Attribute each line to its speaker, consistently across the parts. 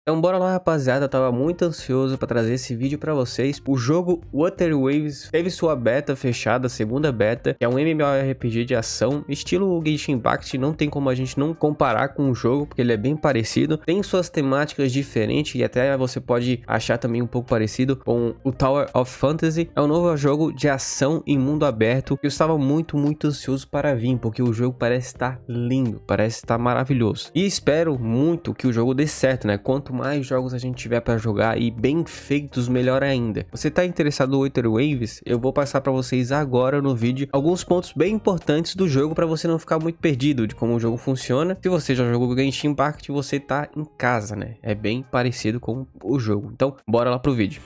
Speaker 1: Então bora lá, rapaziada, eu tava muito ansioso para trazer esse vídeo para vocês. O jogo Water Waves teve sua beta fechada, segunda beta, que é um MMORPG de ação, estilo Genshin Impact. Não tem como a gente não comparar com o jogo, porque ele é bem parecido, tem suas temáticas diferentes e até você pode achar também um pouco parecido com o Tower of Fantasy. É um novo jogo de ação em mundo aberto que eu estava muito ansioso para vir, porque o jogo parece estar lindo, parece estar maravilhoso, e espero muito que o jogo dê certo, né? Quanto mais jogos a gente tiver para jogar e bem feitos, melhor ainda. Você tá interessado no Water Waves? Eu vou passar para vocês agora no vídeo alguns pontos bem importantes do jogo para você não ficar muito perdido de como o jogo funciona. Se você já jogou Genshin Impact, você tá em casa, né? É bem parecido com o jogo. Então, bora lá pro vídeo.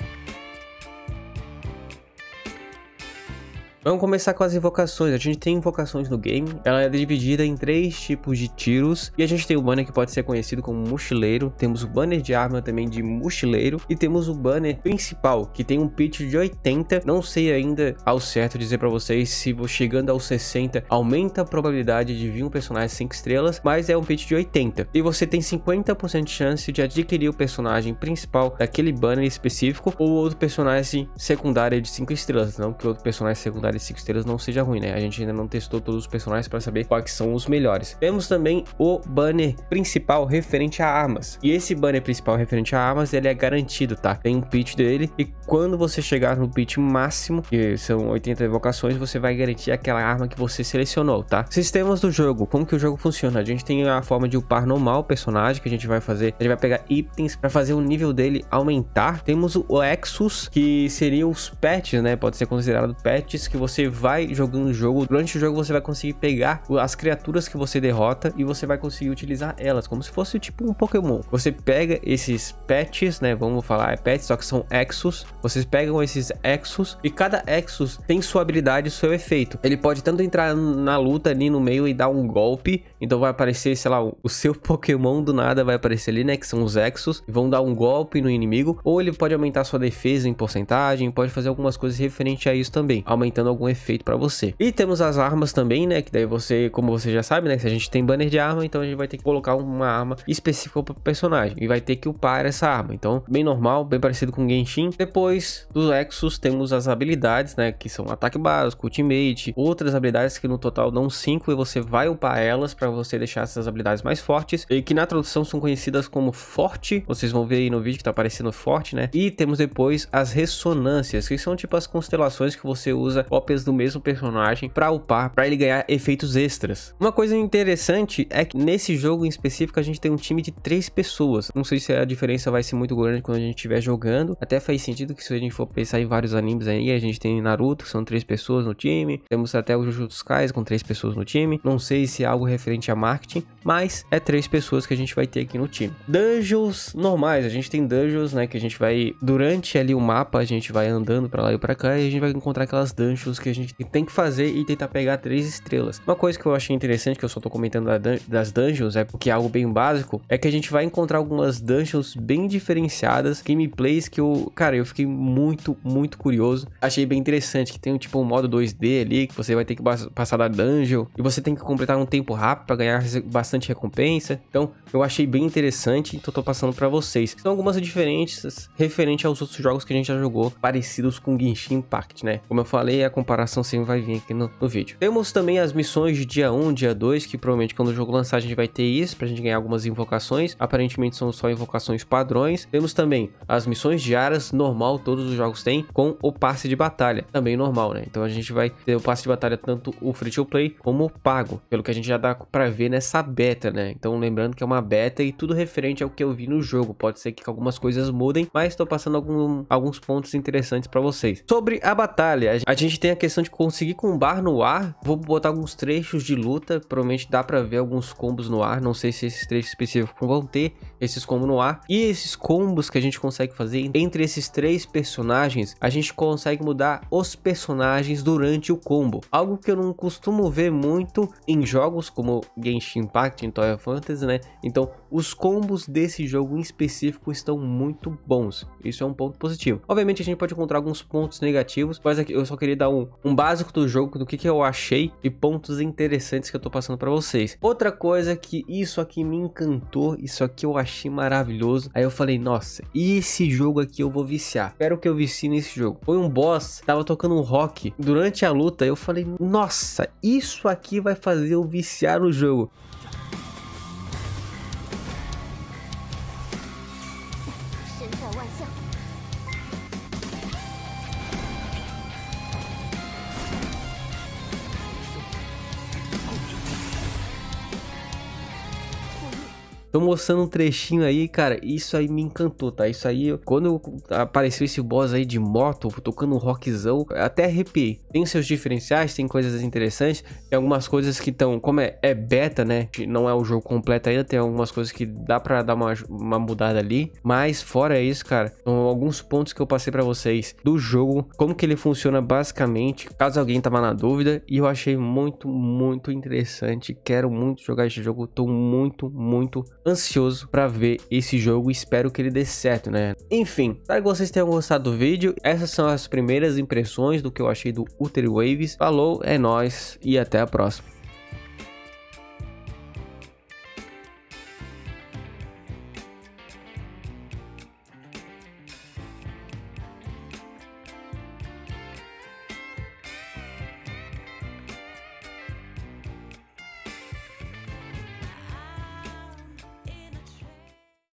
Speaker 1: Vamos começar com as invocações. A gente tem invocações no game. Ela é dividida em 3 tipos de tiros. E a gente tem o banner que pode ser conhecido como mochileiro. Temos o banner de arma também de mochileiro. E temos o banner principal, que tem um pitch de 80. Não sei ainda ao certo dizer pra vocês se chegando aos 60 aumenta a probabilidade de vir um personagem 5 estrelas. Mas é um pitch de 80. E você tem 50% de chance de adquirir o personagem principal daquele banner específico. Ou outro personagem secundário de 5 estrelas. Não que outro personagem secundário de 5 estrelas não seja ruim, né? A gente ainda não testou todos os personagens para saber quais são os melhores. Temos também o banner principal referente a armas. E esse banner principal referente a armas, ele é garantido, tá? Tem um pitch dele e quando você chegar no pitch máximo, que são 80 evocações, você vai garantir aquela arma que você selecionou, tá? Sistemas do jogo. Como que o jogo funciona? A gente tem a forma de upar normal o personagem, que a gente vai fazer. A gente vai pegar itens para fazer o nível dele aumentar. Temos o Exus, que seriam os pets, né? Pode ser considerado pets que você vai jogando o jogo. Durante o jogo você vai conseguir pegar as criaturas que você derrota e você vai conseguir utilizar elas como se fosse tipo um Pokémon. Você pega esses pets, né? Vamos falar pets, só que são Exus. Vocês pegam esses Exus e cada Exus tem sua habilidade e seu efeito. Ele pode tanto entrar na luta ali no meio e dar um golpe, então vai aparecer, sei lá, o seu Pokémon do nada vai aparecer ali, né? Que são os Exus, e vão dar um golpe no inimigo, ou ele pode aumentar sua defesa em porcentagem, pode fazer algumas coisas referente a isso também, aumentando algum efeito para você. E temos as armas também, né? Que daí você, como você já sabe, né? Se a gente tem banner de arma, então a gente vai ter que colocar uma arma específica para o personagem e vai ter que upar essa arma. Então, bem normal, bem parecido com Genshin. Depois dos Exus, temos as habilidades, né? Que são ataque básico, ultimate, outras habilidades que no total dão 5 e você vai upar elas para você deixar essas habilidades mais fortes e que na tradução são conhecidas como forte. Vocês vão ver aí no vídeo que tá aparecendo forte, né? E temos depois as ressonâncias, que são tipo as constelações que você usa cópias do mesmo personagem para upar, para ele ganhar efeitos extras. Uma coisa interessante é que nesse jogo em específico a gente tem um time de 3 pessoas. Não sei se a diferença vai ser muito grande quando a gente estiver jogando. Até faz sentido que se a gente for pensar em vários animes aí, a gente tem Naruto, que são 3 pessoas no time. Temos até o Jujutsu Kaisen com 3 pessoas no time. Não sei se é algo referente a marketing, mas é 3 pessoas que a gente vai ter aqui no time. Dungeons normais, a gente tem dungeons, né, que a gente vai, durante ali o mapa, a gente vai andando para lá e para cá e a gente vai encontrar aquelas dungeons que a gente tem que fazer e tentar pegar 3 estrelas. Uma coisa que eu achei interessante, que eu só tô comentando das dungeons, é porque é algo bem básico, é que a gente vai encontrar algumas dungeons bem diferenciadas, gameplays que eu fiquei muito curioso. Achei bem interessante, que tem tipo um modo 2D ali, que você vai ter que passar da dungeon e você tem que completar um tempo rápido para ganhar bastante recompensa. Então, eu achei bem interessante, então tô passando para vocês. São algumas diferenças referente aos outros jogos que a gente já jogou, parecidos com Genshin Impact, né? Como eu falei, a comparação sempre vai vir aqui no vídeo. Temos também as missões de dia 1, dia 2, que provavelmente quando o jogo lançar a gente vai ter isso, pra gente ganhar algumas invocações. Aparentemente são só invocações padrões. Temos também as missões diárias, normal, todos os jogos têm, com o passe de batalha, também normal, né? Então a gente vai ter o passe de batalha tanto o free to play como o pago, pelo que a gente já dá pra ver nessa beta, né? Então lembrando que é uma beta e tudo referente ao que eu vi no jogo. Pode ser que algumas coisas mudem, mas tô passando alguns pontos interessantes pra vocês. Sobre a batalha, a gente tem a questão de conseguir combar no ar. Vou botar alguns trechos de luta, provavelmente dá pra ver alguns combos no ar. Não sei se esses trechos específicos vão ter esses combos no ar. E esses combos que a gente consegue fazer entre esses 3 personagens, a gente consegue mudar os personagens durante o combo. Algo que eu não costumo ver muito em jogos como Genshin Impact, em Tower Fantasy, né? Então, os combos desse jogo em específico estão muito bons. Isso é um ponto positivo. Obviamente, a gente pode encontrar alguns pontos negativos, mas aqui eu só queria dar um básico do jogo, do que eu achei e pontos interessantes que eu tô passando pra vocês. Outra coisa que isso aqui me encantou, isso aqui eu achei maravilhoso. Aí eu falei, nossa, esse jogo aqui eu vou viciar. Espero que eu vicie nesse jogo. Foi um boss, tava tocando um rock durante a luta. Eu falei, nossa, isso aqui vai fazer eu viciar no jogo. Tô mostrando um trechinho aí, cara, isso aí me encantou, tá? Isso aí, quando apareceu esse boss aí de moto, tocando um rockzão, até arrepiei. Tem seus diferenciais, tem coisas interessantes, tem algumas coisas que estão, como é beta, né? Não é o jogo completo ainda, tem algumas coisas que dá pra dar uma mudada ali. Mas fora isso, cara, são alguns pontos que eu passei pra vocês do jogo, como que ele funciona basicamente, caso alguém tava na dúvida. E eu achei muito interessante, quero muito jogar esse jogo, tô muito ansioso para ver esse jogo, espero que ele dê certo, né? Enfim, espero que vocês tenham gostado do vídeo. Essas são as primeiras impressões do que eu achei do Utter Waves. Falou, é nóis e até a próxima.